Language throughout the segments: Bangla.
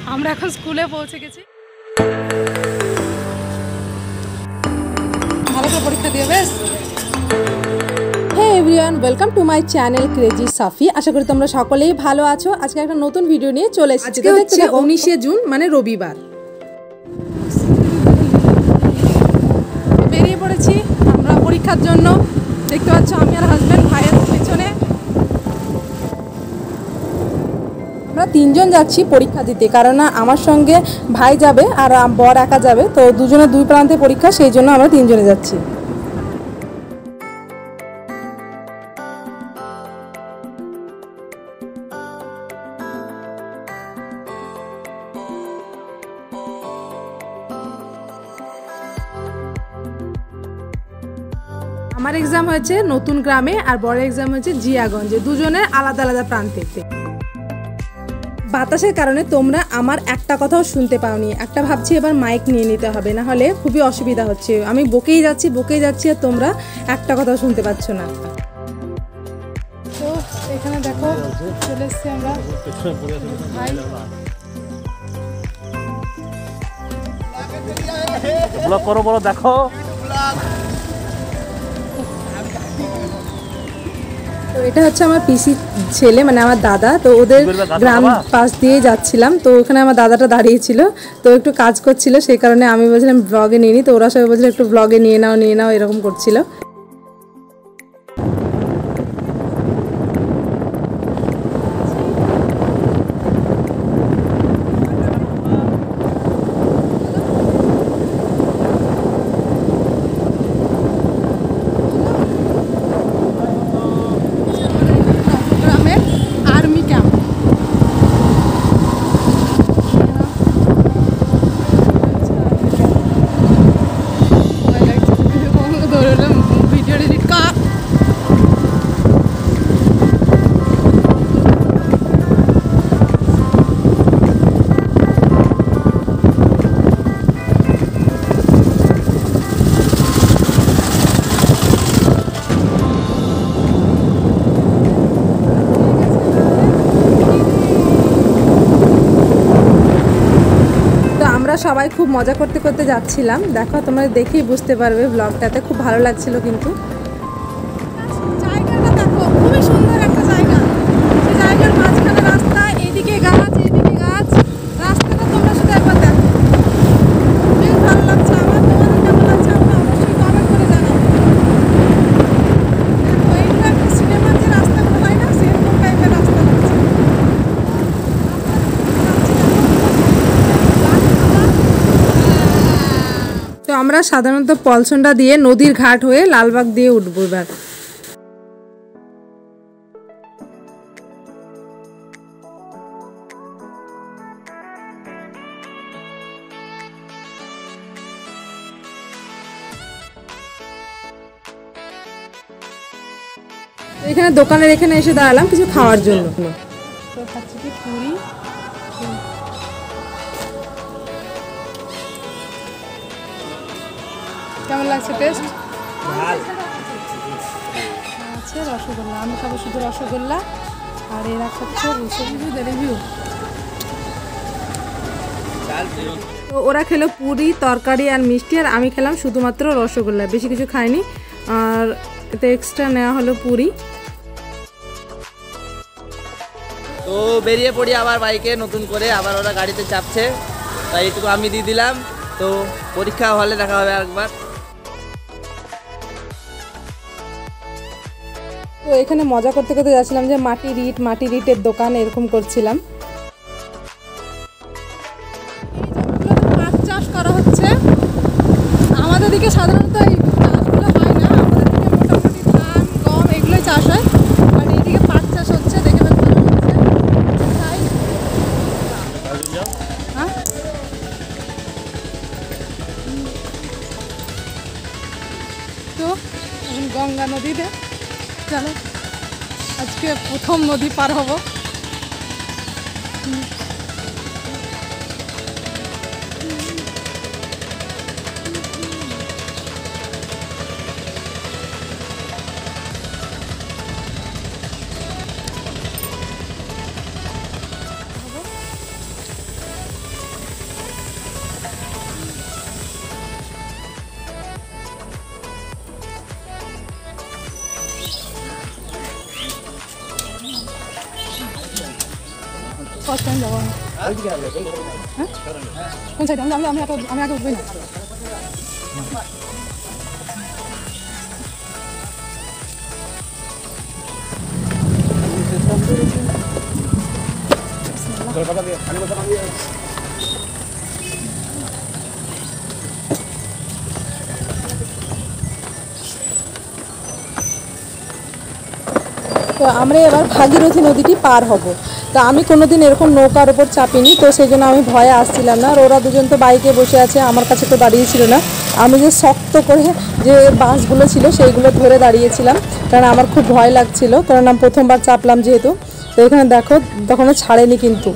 আমরা এখন স্কুলে পৌঁছে গেছি। ভালো করে পরীক্ষা দিয়ে বেশ। হ্যাঁ everyone, welcome to my channel crazy Safi. আশা করি তোমরা সকলেই ভালো আছো। আজকে একটা নতুন ভিডিও নিয়ে চলে এসেছি। আজকে হচ্ছে 19শে জুন, মানে রবিবার। বেরিয়ে পড়েছি আমরা পরীক্ষার জন্য। দেখতে পাচ্ছ আমি আর হাজব্যান্ড, ভাইয়ের পেছনে। আমরা তিনজন যাচ্ছি পরীক্ষা দিতে, কারণ আমার সঙ্গে ভাই যাবে আর বর একা যাবে, তো দুজনের দুই প্রান্তে পরীক্ষা, সেই জন্য আমরা তিনজনে যাচ্ছি। আমার এক্সাম হয়েছে নতুন গ্রামে আর বড় এক্সাম হয়েছে জিয়াগঞ্জে, দুজনের আলাদা আলাদা প্রান্তে। বাতাসের কারণে তোমরা আমার একটা কথাও শুনতে পাওনি। একটা ভাবছি এবার মাইক নিয়ে নিতে হবে, না হলে খুবই অসুবিধা হচ্ছে। আমি বকেই যাচ্ছি আর তোমরা একটা কথাও শুনতে পাচ্ছ না। তো এখানে দেখো চলে এসছি আমরা। ব্লগ করো, বলো দেখো। তো এটা হচ্ছে আমার পিসি ছেলে, মানে আমার দাদা। তো ওদের গ্রাম পাশ দিয়ে যাচ্ছিলাম, তো ওখানে আমার দাদাটা দাঁড়িয়েছিল, তো একটু কাজ করছিল, সেই কারণে আমি বলছিলাম ব্লগে নিয়ে নিই। তো ওরা সবাই বলছিল একটু ব্লগে নিয়ে নাও এরকম করছিল। সবাই খুব মজা করতে করতে যাচ্ছিলাম। দেখো তোমরা দেখেই বুঝতে পারবে, ব্লগটাতে খুব ভালো লাগছিল। কিন্তু জায়গাটা দেখো, খুবই সুন্দর একটা জায়গা। সেই জায়গার মাঝখানে রাস্তা, এইদিকে গাছ, এইদিকে গাছ। রাস্তাটা তোমরা শুধু একবার দেখো, বেশ ভালো লাগছে আমার। তোমাদের কেমন লাগছে আমরা অবশ্যই কমেন্ট করে জানাবো। দেখো এইগুলো একটা সিনেমার যে রাস্তাগুলো হয় না, সেরকম টাইপের রাস্তা লাগছে। তো আমরা সাধারণত পলসন্ডা দিয়ে নদীর ঘাট হয়ে লালবাগ দিয়ে উঠবো এবার। এখানে দোকানের এখানে এসে দাঁড়ালাম কিছু খাওয়ার জন্য। তো খাচ্ছি কি পুরি। কেমন লাগছে টেস্ট? আছে রসগোল্লা, আমি খাবো শুধু রসগোল্লা, আর এরা খাচ্ছে রিভিউ। তো ওরা খেলো পুরি, তরকারি আর মিষ্টি, আর আমি খেলাম শুধুমাত্র রসগোল্লা, বেশি কিছু খাইনি। আর এতে এক্সট্রা নেওয়া হলো পুরি। তো বেরিয়ে পড়ি আবার বাইকে নতুন করে, আবার ওরা গাড়িতে চাপছে, তাই এইটুকু আমি দিয়ে দিলাম। তো পরীক্ষা হলে দেখা হবে একবার। তো এখানে মজা করতে করতে যাচ্ছিলাম যে মাটি ইটের দোকান এরকম করছিলাম। মাছ চাষ করা হচ্ছে আমাদের দিকে। সাধারণত এই চাষগুলো হয় না, আমাদের দিকে মোটামুটি ধান, গম এগুলোই চাষ হয়। বাট এইদিকে পাট চাষ হচ্ছে, দেখে বেশ ভালো লাগছে। হ্যাঁ, তো এখন গঙ্গা নদীতে চলো, আজকে প্রথম নদী পার হব। ফার্স্ট টাইম যাবো আমি। হ্যাঁ কোন সাইড? আমি আগে উঠবই না। তো আমরা এবার ভাগীরথী নদীটি পার হব। তো আমি কোনোদিন এরকম নৌকার ওপর চাপিনি, তো সেই জন্য আমি ভয়ে আসছিলাম না। আর ওরা দুজন তো বাইকে বসে আছে, আমার কাছে তো দাঁড়িয়েছিল না। আমি যে শক্ত করে যে বাঁশগুলো ছিল সেইগুলো ধরে দাঁড়িয়েছিলাম, কারণ আমার খুব ভয় লাগছিল, কারণ আমি প্রথমবার চাপলাম যেহেতু। তো এখানে দেখো তখনও ছাড়েনি কিন্তু।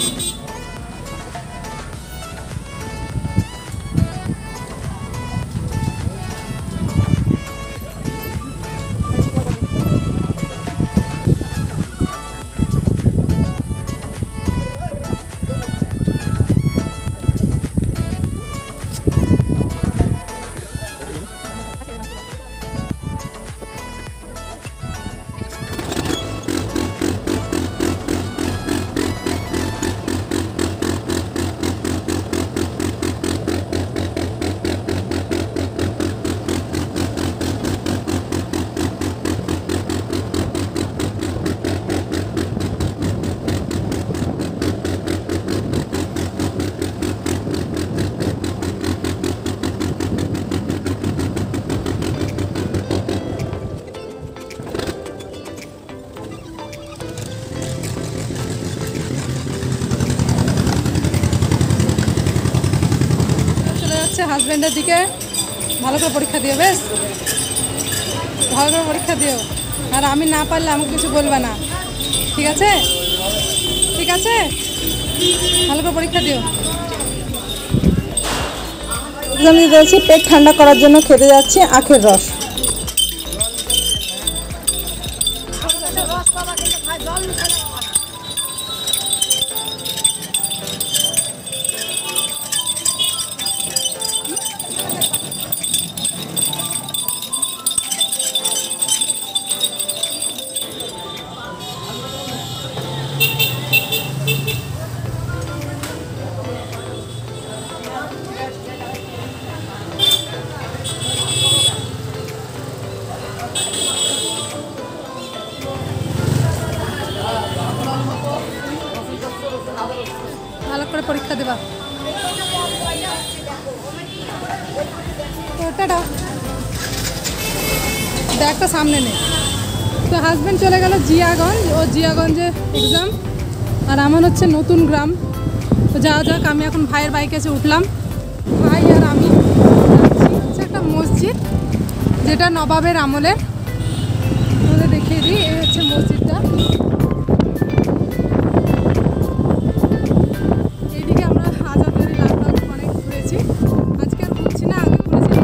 হাজব্যান্ডের দিকে ভালো করে পরীক্ষা দিও, বেশ ভালো করে পরীক্ষা দিও। আর আমি না পারলে আমাকে কিছু বলবে না, ঠিক আছে? ঠিক আছে, ভালো করে পরীক্ষা দিও। এক্সাম দিতে যাচ্ছি, পেট ঠান্ডা করার জন্য খেতে যাচ্ছি আখের রস। ভালো করে পরীক্ষা দেবা। টাটা, ব্যাগটা সামনে নেই। তো হাজব্যান্ড চলে গেল জিয়াগঞ্জ, ও জিয়াগঞ্জে এক্সাম, আর আমার হচ্ছে নতুন গ্রাম। তো যাওয়া যাক, আমি এখন ভাইয়ের বাইকে এসে উঠলাম। ভাই আর আমি হচ্ছে একটা মসজিদ, যেটা নবাবের আমলের। তোমাদের দেখিয়ে দিই, এই হচ্ছে মসজিদটা। এইদিকে আমরা আজাদবাড়ি লালবাগ অনেক ঘুরেছি, আজকে আর ঘুরছি না, আগে ঘুরেছি।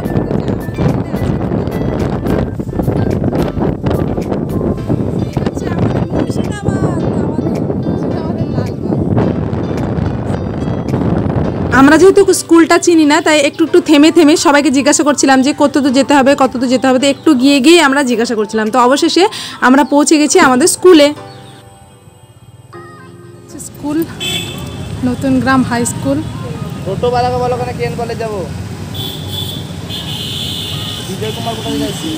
আমরা যেহেতু স্কুলটা চিনি না, তাই একটু একটু থেমে থেমে সবাইকে জিজ্ঞাসা করছিলাম যে কত দূর যেতে হবে, কত দূর যেতে হবে। তো একটু গিয়ে গিয়ে আমরা জিজ্ঞাসা করছিলাম। তো অবশেষে আমরা পৌঁছে গেছি আমাদের স্কুলে। স্কুল নতুন গ্রাম হাই স্কুল। ছোটবেলাকে বলো কেন কেন কলেজ যাবো? বিজয় কুমার কোথায় যাচ্ছি?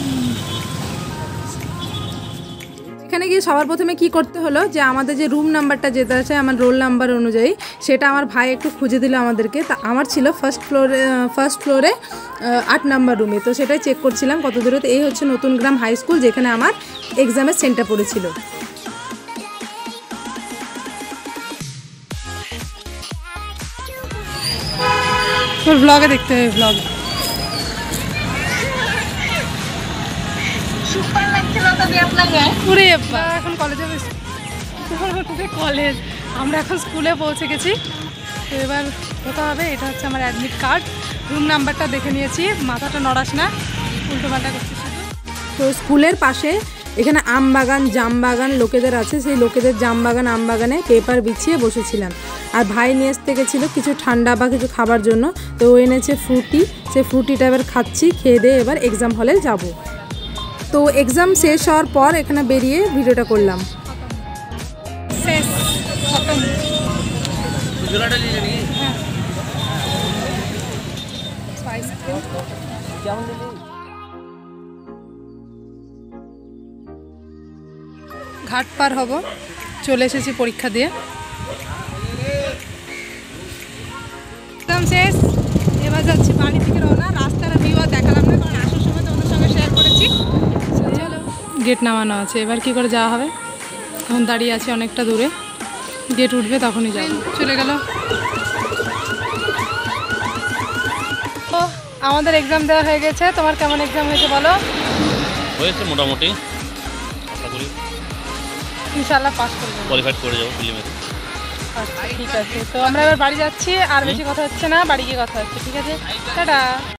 এখানে গিয়ে সবার প্রথমে কি করতে হলো, যে আমাদের যে রুম নাম্বারটা যেটা আছে আমার রোল নাম্বার অনুযায়ী, সেটা আমার ভাই একটু খুঁজে দিল আমাদেরকে। তা আমার ছিল ফার্স্ট ফ্লোরে 8 নাম্বার রুমে। তো সেটাই চেক করছিলাম কত দূরে। তো এই হচ্ছে নতুন গ্রাম হাই স্কুল, যেখানে আমার এক্সামের সেন্টার পড়েছিল। তোর ব্লগে দেখতে হবে, ব্লগ। এখন কলেজে কলেজ আমরা এখন স্কুলে পৌঁছে গেছি। তো এবার কোথাও হবে, এটা হচ্ছে আমার অ্যাডমিট কার্ড, রুম নাম্বারটা দেখে নিয়েছি। মাথাটা নড়াস না, উল্টো পাল্টা করছিস। তো স্কুলের পাশে এখানে আম বাগান, জাম বাগান লোকেদের আছে। সেই লোকেদের জাম বাগান, আম বাগানে পেপার বিছিয়ে বসেছিলাম। আর ভাই নিয়ে আসতে গেছিলো কিছু ঠান্ডা বা কিছু খাবার জন্য। তো ও এনেছে ফ্রুটি, সেই ফ্রুটিটা এবার খাচ্ছি। খেয়ে দিয়ে এবার এক্সাম হলে যাব। তো এক্সাম শেষ হওয়ার পর এখানে বেরিয়ে ভিডিওটা করলাম। শেষ ঝোলাটা নিয়ে নাকি আইসক্রিম কেমন দিলি? ঘাট পার হব, চলে এসেছি পরীক্ষা দিয়ে। একদম শেষ, এবার যাচ্ছি বাড়ি থেকে রওনা। রাস্তার ভিউ আর দেখালাম না, কারণ আসার সময় তোমাদের সঙ্গে শেয়ার করেছি। চলো, গেট নামানো আছে, এবার কি করে যাওয়া হবে? এখন দাঁড়িয়ে আছি অনেকটা দূরে, গেট উঠবে তখনই যাবো। চলে গেল। ও, আমাদের এক্সাম দেওয়া হয়ে গেছে। তোমার কেমন এক্সাম হয়েছে বলো? হয়েছে মোটামুটি, আশা করি ইনশাআল্লাহ পাস করবো, কোয়ালিফাইড করে যাবো ফিল্মে। আচ্ছা ঠিক আছে, তো আমরা এবার বাড়ি যাচ্ছি। আর বেশি কথা হচ্ছে না, বাড়ি গিয়ে কথা হচ্ছে। ঠিক আছে, টাটা।